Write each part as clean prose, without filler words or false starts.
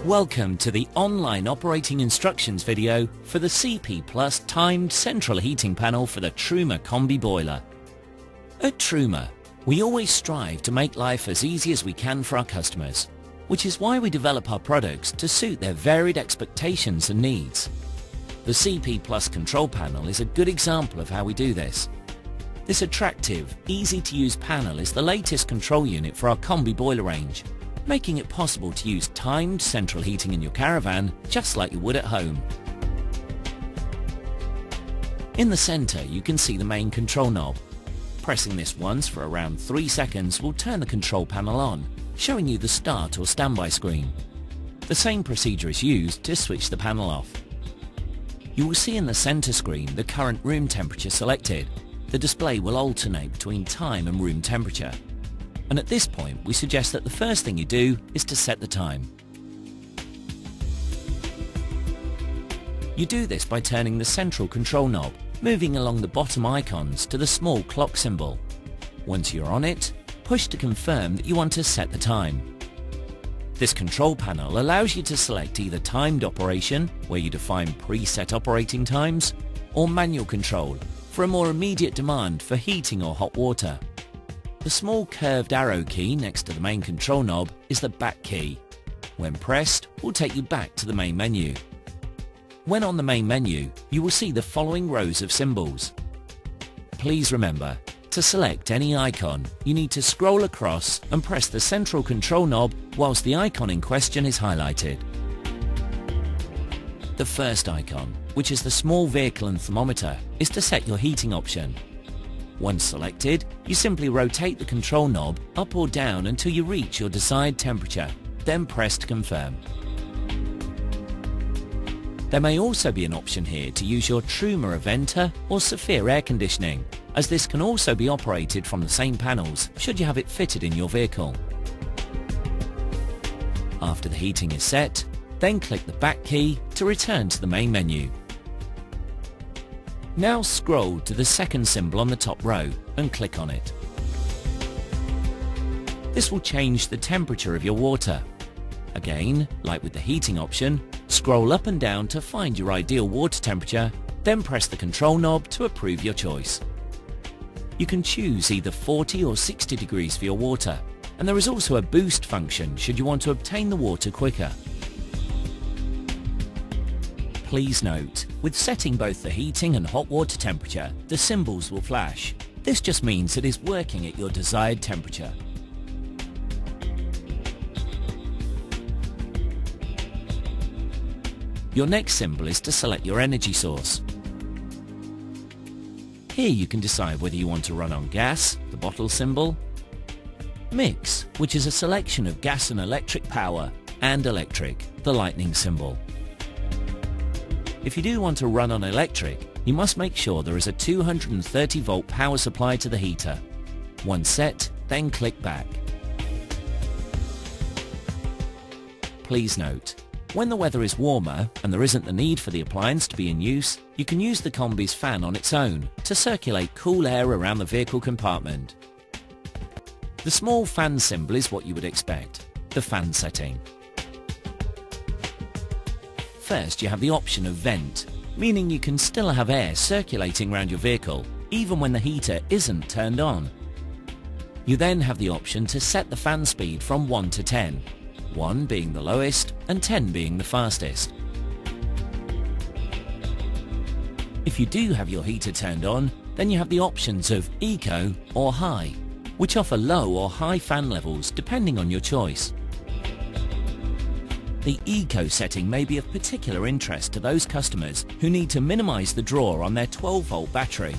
Welcome to the online operating instructions video for the CP Plus timed central heating panel for the Truma Combi boiler. At Truma, we always strive to make life as easy as we can for our customers, which is why we develop our products to suit their varied expectations and needs. The CP Plus control panel is a good example of how we do this. This attractive, easy-to-use panel is the latest control unit for our Combi boiler range, making it possible to use timed central heating in your caravan just like you would at home. In the center you can see the main control knob. Pressing this once for around 3 seconds will turn the control panel on, showing you the start or standby screen. The same procedure is used to switch the panel off. You will see in the center screen the current room temperature selected. The display will alternate between time and room temperature. And at this point, we suggest that the first thing you do is to set the time. You do this by turning the central control knob, moving along the bottom icons to the small clock symbol. Once you're on it, push to confirm that you want to set the time. This control panel allows you to select either timed operation, where you define preset operating times, or manual control, for a more immediate demand for heating or hot water. The small curved arrow key next to the main control knob is the back key. When pressed, will take you back to the main menu. When on the main menu, you will see the following rows of symbols. Please remember, to select any icon, you need to scroll across and press the central control knob whilst the icon in question is highlighted. The first icon, which is the small vehicle and thermometer, is to set your heating option. Once selected, you simply rotate the control knob up or down until you reach your desired temperature, then press to confirm. There may also be an option here to use your Truma Aventa or Saphir air conditioning, as this can also be operated from the same panels should you have it fitted in your vehicle. After the heating is set, then click the back key to return to the main menu. Now scroll to the second symbol on the top row and click on it. This will change the temperature of your water. Again, like with the heating option, scroll up and down to find your ideal water temperature, then press the control knob to approve your choice. You can choose either 40 or 60 degrees for your water, and there is also a boost function should you want to obtain the water quicker. Please note, with setting both the heating and hot water temperature, the symbols will flash. This just means it is working at your desired temperature. Your next symbol is to select your energy source. Here you can decide whether you want to run on gas, the bottle symbol, mix, which is a selection of gas and electric power, and electric, the lightning symbol. If you do want to run on electric, you must make sure there is a 230 volt power supply to the heater. Once set, then click back. Please note, when the weather is warmer and there isn't the need for the appliance to be in use, you can use the Combi's fan on its own to circulate cool air around the vehicle compartment. The small fan symbol is what you would expect, the fan setting. First, you have the option of vent, meaning you can still have air circulating around your vehicle, even when the heater isn't turned on. You then have the option to set the fan speed from 1 to 10, 1 being the lowest and 10 being the fastest. If you do have your heater turned on, then you have the options of Eco or High, which offer low or high fan levels depending on your choice. The Eco setting may be of particular interest to those customers who need to minimize the draw on their 12-volt battery.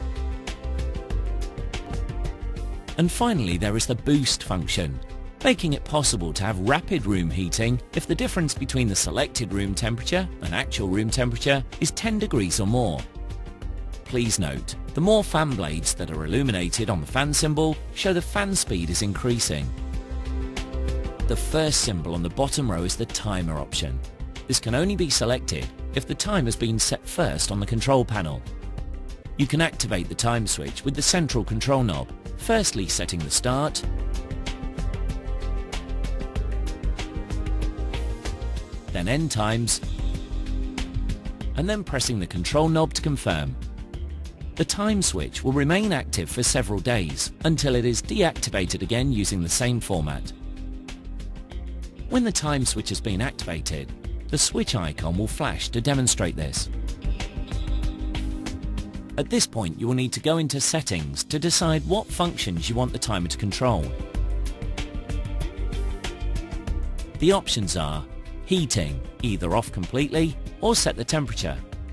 And finally, there is the boost function, making it possible to have rapid room heating if the difference between the selected room temperature and actual room temperature is 10 degrees or more. Please note, the more fan blades that are illuminated on the fan symbol show the fan speed is increasing. The first symbol on the bottom row is the timer option. This can only be selected if the time has been set first on the control panel. You can activate the time switch with the central control knob, firstly setting the start, then end times, and then pressing the control knob to confirm. The time switch will remain active for several days until it is deactivated again using the same format. When the time switch has been activated, the switch icon will flash to demonstrate this. At this point, you will need to go into Settings to decide what functions you want the timer to control. The options are Heating, either off completely or set the temperature.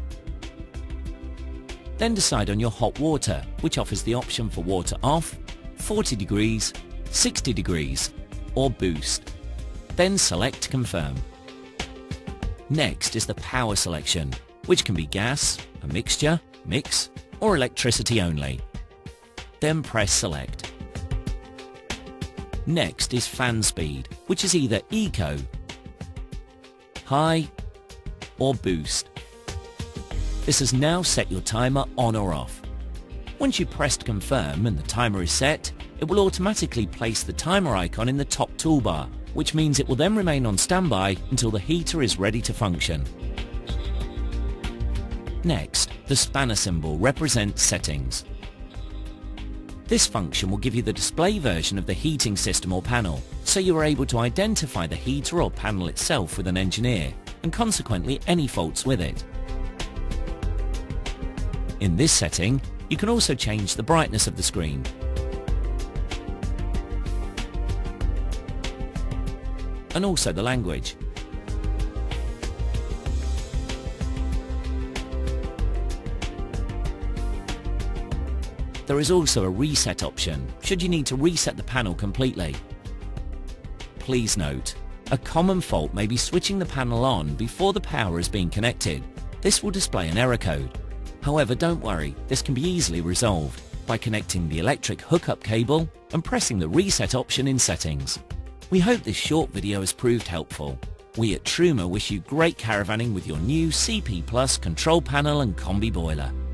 Then decide on your hot water, which offers the option for water off, 40 degrees, 60 degrees, or boost. Then select Confirm. Next is the power selection, which can be gas, a mixture, mix, or electricity only. Then press Select. Next is fan speed, which is either Eco, High, or Boost. This has now set your timer on or off. Once you pressed Confirm and the timer is set, it will automatically place the timer icon in the top toolbar, which means it will then remain on standby until the heater is ready to function. Next, the spanner symbol represents settings. This function will give you the display version of the heating system or panel, so you are able to identify the heater or panel itself with an engineer, and consequently any faults with it. In this setting, you can also change the brightness of the screen. And also the language. There is also a reset option, should you need to reset the panel completely. Please note, a common fault may be switching the panel on before the power has been connected. This will display an error code. However, don't worry, this can be easily resolved by connecting the electric hookup cable and pressing the reset option in settings. We hope this short video has proved helpful. We at Truma wish you great caravanning with your new CP Plus control panel and combi boiler.